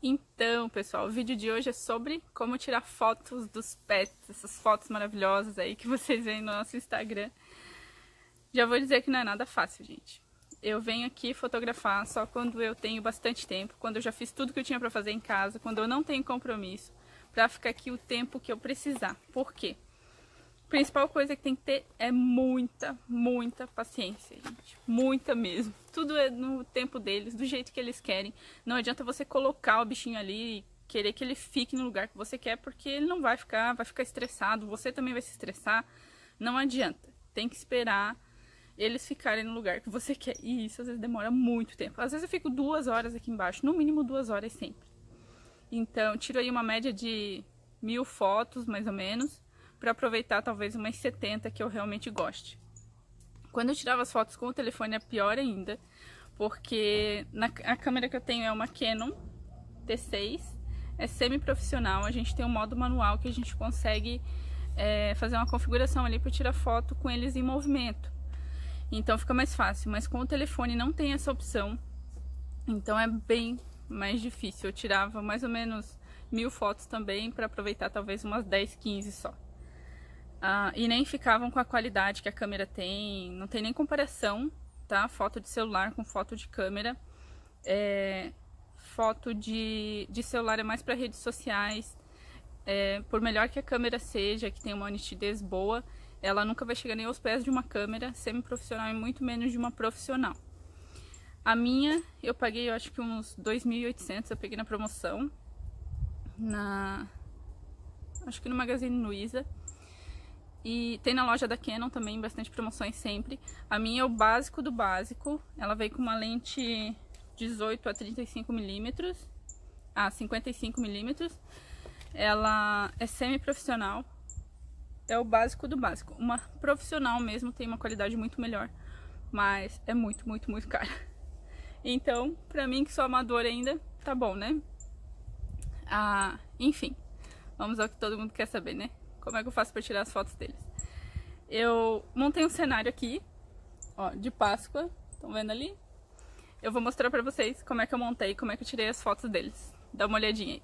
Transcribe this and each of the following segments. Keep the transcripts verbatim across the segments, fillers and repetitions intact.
Então, pessoal, o vídeo de hoje é sobre como tirar fotos dos pets, essas fotos maravilhosas aí que vocês veem no nosso Instagram. Já vou dizer que não é nada fácil, gente. Eu venho aqui fotografar só quando eu tenho bastante tempo, quando eu já fiz tudo que eu tinha pra fazer em casa, quando eu não tenho compromisso, pra ficar aqui o tempo que eu precisar. Por quê? A principal coisa que tem que ter é muita, muita paciência, gente. Muita mesmo. Tudo é no tempo deles, do jeito que eles querem. Não adianta você colocar o bichinho ali e querer que ele fique no lugar que você quer, porque ele não vai ficar, vai ficar estressado. Você também vai se estressar. Não adianta. Tem que esperar eles ficarem no lugar que você quer. E isso às vezes demora muito tempo. Às vezes eu fico duas horas aqui embaixo, no mínimo duas horas sempre. Então, tiro aí uma média de mil fotos, mais ou menos, para aproveitar talvez umas setenta que eu realmente goste. Quando eu tirava as fotos com o telefone é pior ainda, porque na, a câmera que eu tenho é uma Canon T seis, é semi-profissional, a gente tem um modo manual que a gente consegue é, fazer uma configuração ali para tirar foto com eles em movimento. Então fica mais fácil, mas com o telefone não tem essa opção, então é bem mais difícil. Eu tirava mais ou menos mil fotos também para aproveitar talvez umas dez, quinze só. Ah, e nem ficavam com a qualidade que a câmera tem, não tem nem comparação, tá? Foto de celular com foto de câmera. É, foto de, de celular é mais para redes sociais. É, por melhor que a câmera seja, que tenha uma nitidez boa, ela nunca vai chegar nem aos pés de uma câmera semi-profissional e muito menos de uma profissional. A minha, eu paguei, eu acho que uns dois mil e oitocentos, eu peguei na promoção, na, acho que no Magazine Luiza. E tem na loja da Canon também, bastante promoções sempre. A minha é o básico do básico. Ela veio com uma lente dezoito a trinta e cinco milímetros. Ah, cinquenta e cinco milímetros. Ela é semi-profissional. É o básico do básico. Uma profissional mesmo tem uma qualidade muito melhor. Mas é muito, muito, muito cara. Então, pra mim que sou amadora ainda, tá bom, né? Ah, enfim. Vamos ao que todo mundo quer saber, né? Como é que eu faço para tirar as fotos deles? Eu montei um cenário aqui, ó, de Páscoa. Estão vendo ali? Eu vou mostrar para vocês como é que eu montei, como é que eu tirei as fotos deles. Dá uma olhadinha aí.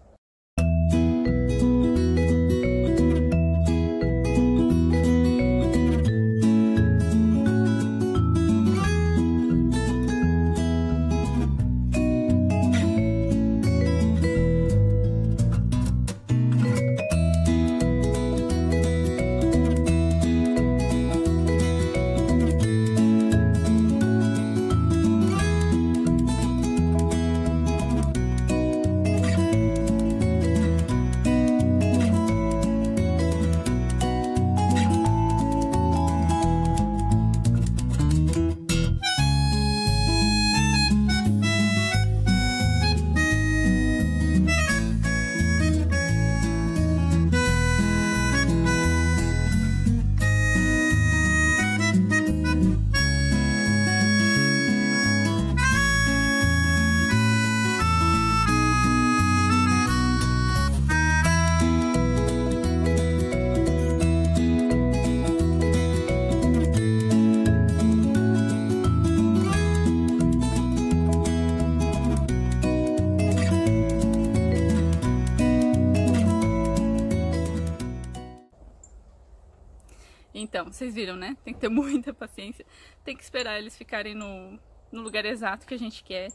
Então, vocês viram, né? Tem que ter muita paciência. Tem que esperar eles ficarem no, no lugar exato que a gente quer.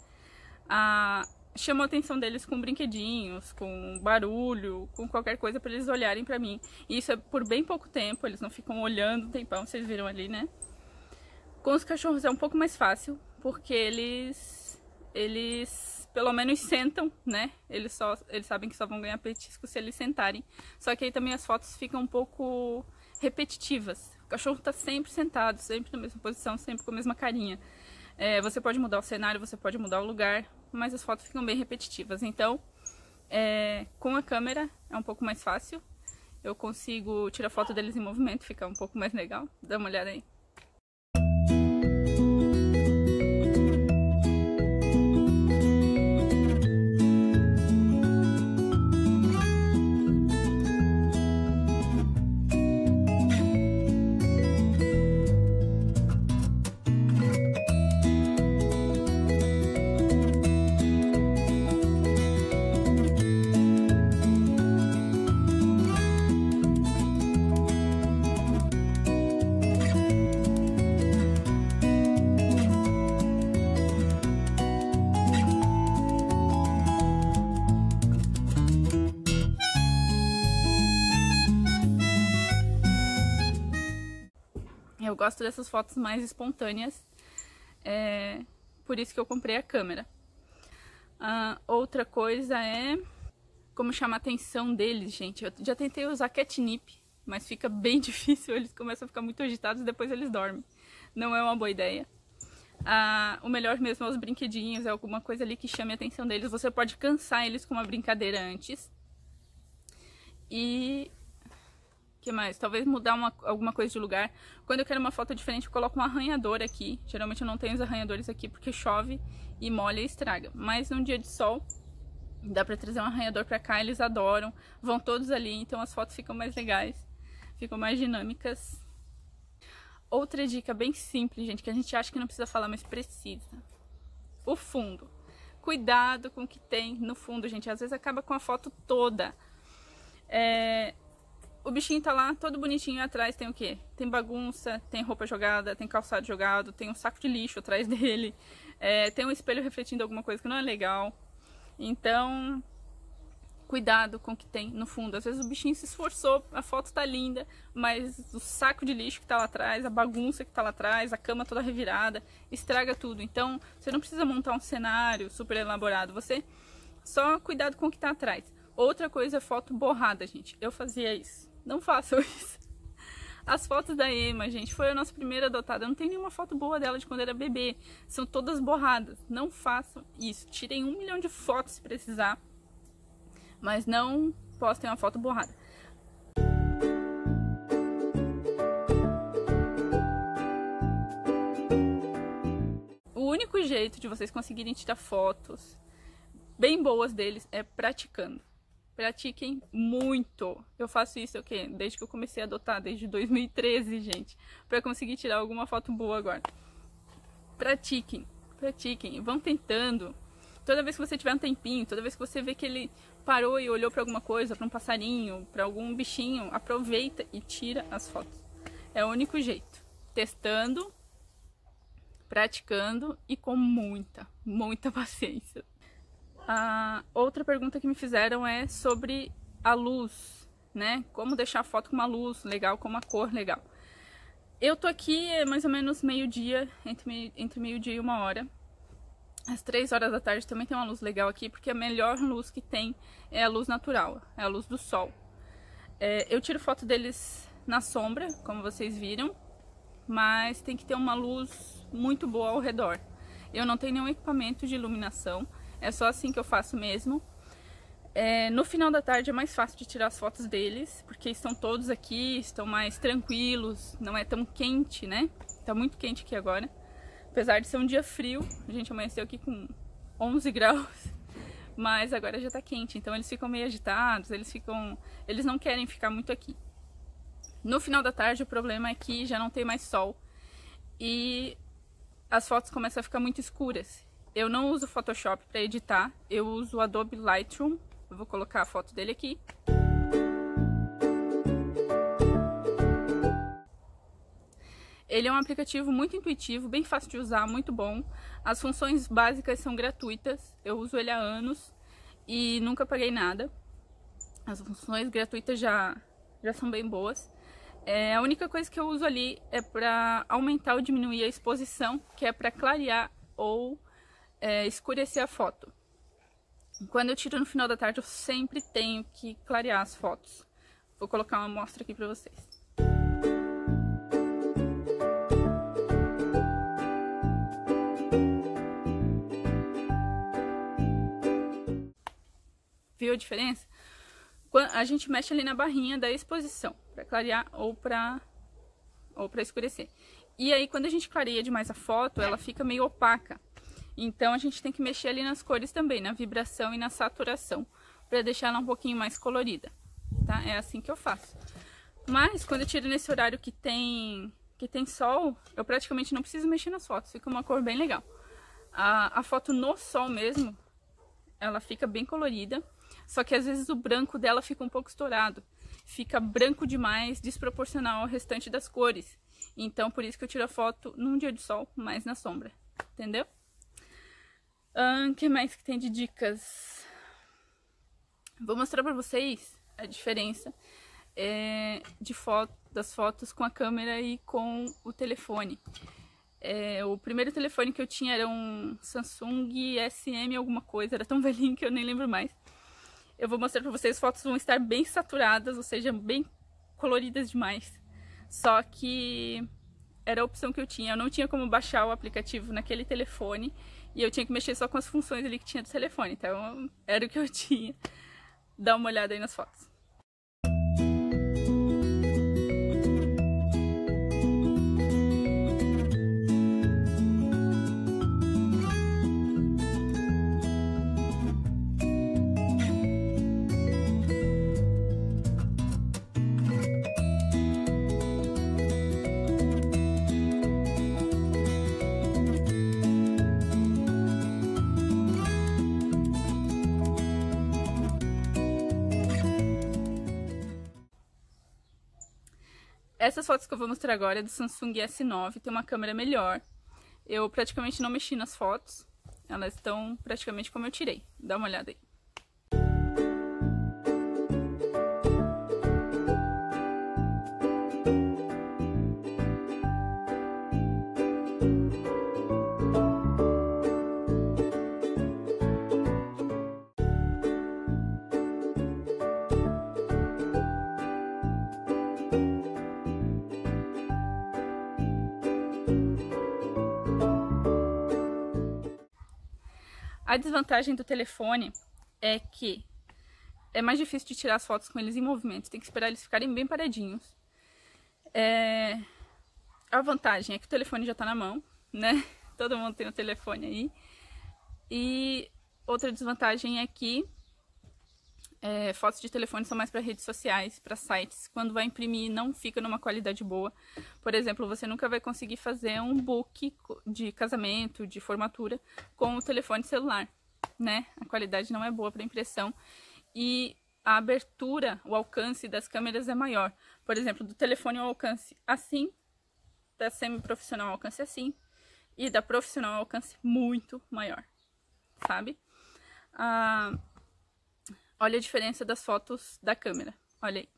Ah, chamou a atenção deles com brinquedinhos, com barulho, com qualquer coisa para eles olharem pra mim. E isso é por bem pouco tempo, eles não ficam olhando um tempão, vocês viram ali, né? Com os cachorros é um pouco mais fácil, porque eles, eles pelo menos sentam, né? Eles, só, eles sabem que só vão ganhar petisco se eles sentarem. Só que aí também as fotos ficam um pouco repetitivas. O cachorro tá sempre sentado, sempre na mesma posição, sempre com a mesma carinha. É, você pode mudar o cenário, você pode mudar o lugar, mas as fotos ficam bem repetitivas. Então, é, com a câmera é um pouco mais fácil. Eu consigo tirar foto deles em movimento, fica um pouco mais legal. Dá uma olhada aí. Eu gosto dessas fotos mais espontâneas, é por isso que eu comprei a câmera. Uh, outra coisa é como chamar a atenção deles, gente. Eu já tentei usar catnip, mas fica bem difícil, eles começam a ficar muito agitados e depois eles dormem. Não é uma boa ideia. Ah, o melhor mesmo é os brinquedinhos, é alguma coisa ali que chame a atenção deles. Você pode cansar eles com uma brincadeira antes. E... que mais? Talvez mudar uma, alguma coisa de lugar. Quando eu quero uma foto diferente, eu coloco um arranhador aqui. Geralmente eu não tenho os arranhadores aqui porque chove e molha e estraga. Mas num dia de sol, dá pra trazer um arranhador pra cá, eles adoram. Vão todos ali, então as fotos ficam mais legais, ficam mais dinâmicas. Outra dica bem simples, gente, que a gente acha que não precisa falar, mas precisa. O fundo. Cuidado com o que tem no fundo, gente. Às vezes acaba com a foto toda. É... O bichinho tá lá, todo bonitinho, atrás tem o quê? Tem bagunça, tem roupa jogada, tem calçado jogado, tem um saco de lixo atrás dele, é... tem um espelho refletindo alguma coisa que não é legal. Então, cuidado com o que tem no fundo. Às vezes o bichinho se esforçou, a foto tá linda, mas o saco de lixo que tá lá atrás, a bagunça que tá lá atrás, a cama toda revirada, estraga tudo. Então, você não precisa montar um cenário super elaborado, você só cuidado com o que tá atrás. Outra coisa é foto borrada, gente. Eu fazia isso. Não façam isso. As fotos da Emma, gente, foi a nossa primeira adotada. Eu não tenho nenhuma foto boa dela de quando era bebê. São todas borradas. Não façam isso. Tirem um milhão de fotos se precisar, mas não postem uma foto borrada. O único jeito de vocês conseguirem tirar fotos bem boas deles é praticando. Pratiquem muito. Eu faço isso o quê? Desde que eu comecei a adotar, desde dois mil e treze, gente, pra conseguir tirar alguma foto boa agora. Pratiquem, pratiquem, vão tentando. Toda vez que você tiver um tempinho, toda vez que você vê que ele parou e olhou pra alguma coisa, pra um passarinho, pra algum bichinho, aproveita e tira as fotos. É o único jeito. Testando, praticando e com muita, muita paciência. A outra pergunta que me fizeram é sobre a luz, né? Como deixar a foto com uma luz legal, com uma cor legal. Eu tô aqui é mais ou menos meio-dia, entre, entre meio-dia e uma hora. Às três horas da tarde também tem uma luz legal aqui, porque a melhor luz que tem é a luz natural, é a luz do sol. É, eu tiro foto deles na sombra, como vocês viram, mas tem que ter uma luz muito boa ao redor. Eu não tenho nenhum equipamento de iluminação. É só assim que eu faço mesmo. É, no final da tarde é mais fácil de tirar as fotos deles, porque estão todos aqui, estão mais tranquilos, não é tão quente, né? Tá muito quente aqui agora. Apesar de ser um dia frio, a gente amanheceu aqui com onze graus, mas agora já tá quente, então eles ficam meio agitados, eles ficam, eles não querem ficar muito aqui. No final da tarde o problema é que já não tem mais sol e as fotos começam a ficar muito escuras. Eu não uso Photoshop para editar, eu uso o Adobe Lightroom. Eu vou colocar a foto dele aqui. Ele é um aplicativo muito intuitivo, bem fácil de usar, muito bom. As funções básicas são gratuitas, eu uso ele há anos e nunca paguei nada. As funções gratuitas já, já são bem boas. É, a única coisa que eu uso ali é para aumentar ou diminuir a exposição, que é para clarear ou É, escurecer a foto. Quando eu tiro no final da tarde, eu sempre tenho que clarear as fotos. Vou colocar uma amostra aqui pra vocês. Viu a diferença? A gente mexe ali na barrinha da exposição, pra clarear ou pra, ou pra escurecer. E aí, quando a gente clareia demais a foto, ela fica meio opaca. Então a gente tem que mexer ali nas cores também, na vibração e na saturação, para deixar ela um pouquinho mais colorida, tá? É assim que eu faço. Mas quando eu tiro nesse horário que tem, que tem sol, eu praticamente não preciso mexer nas fotos, fica uma cor bem legal. A, a foto no sol mesmo, ela fica bem colorida, só que às vezes o branco dela fica um pouco estourado. Fica branco demais, desproporcional ao restante das cores. Então por isso que eu tiro a foto num dia de sol, mais na sombra, entendeu? O uh, que mais que tem de dicas? Vou mostrar pra vocês a diferença é, de foto das fotos com a câmera e com o telefone. É, o primeiro telefone que eu tinha era um Samsung S M alguma coisa, era tão velhinho que eu nem lembro mais. Eu vou mostrar pra vocês, as fotos vão estar bem saturadas, ou seja, bem coloridas demais. Só que era a opção que eu tinha, eu não tinha como baixar o aplicativo naquele telefone e eu tinha que mexer só com as funções ali que tinha do telefone, então era o que eu tinha. Dá uma olhada aí nas fotos. Essas fotos que eu vou mostrar agora é do Samsung S nove, tem uma câmera melhor. Eu praticamente não mexi nas fotos, elas estão praticamente como eu tirei. Dá uma olhada aí. A desvantagem do telefone é que é mais difícil de tirar as fotos com eles em movimento, tem que esperar eles ficarem bem paradinhos. É... A vantagem é que o telefone já tá na mão, né? Todo mundo tem o telefone aí. E outra desvantagem é que é, fotos de telefone são mais para redes sociais, para sites. Quando vai imprimir não fica numa qualidade boa. Por exemplo, você nunca vai conseguir fazer um book de casamento, de formatura com o telefone celular, né? A qualidade não é boa para impressão e a abertura, o alcance das câmeras é maior. Por exemplo, do telefone o alcance assim, da semi-profissional o alcance assim e da profissional o alcance muito maior, sabe? Ah, olha a diferença das fotos da câmera, olha aí.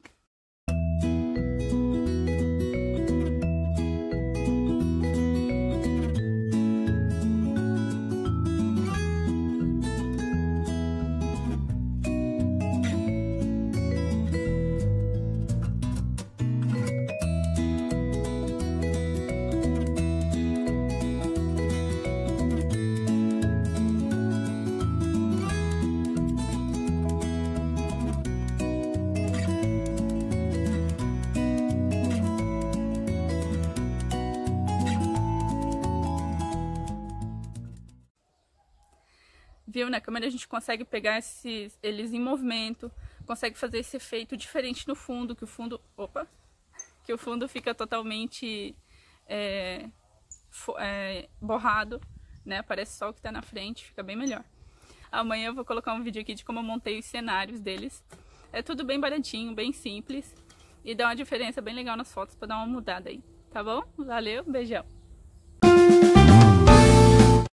Viu? Na câmera a gente consegue pegar esses, eles em movimento, consegue fazer esse efeito diferente no fundo, que o fundo, opa, que o fundo fica totalmente é, é, borrado, né? Aparece só o que tá na frente, fica bem melhor. Amanhã eu vou colocar um vídeo aqui de como eu montei os cenários deles. É tudo bem baratinho, bem simples e dá uma diferença bem legal nas fotos pra dar uma mudada aí, tá bom? Valeu, beijão!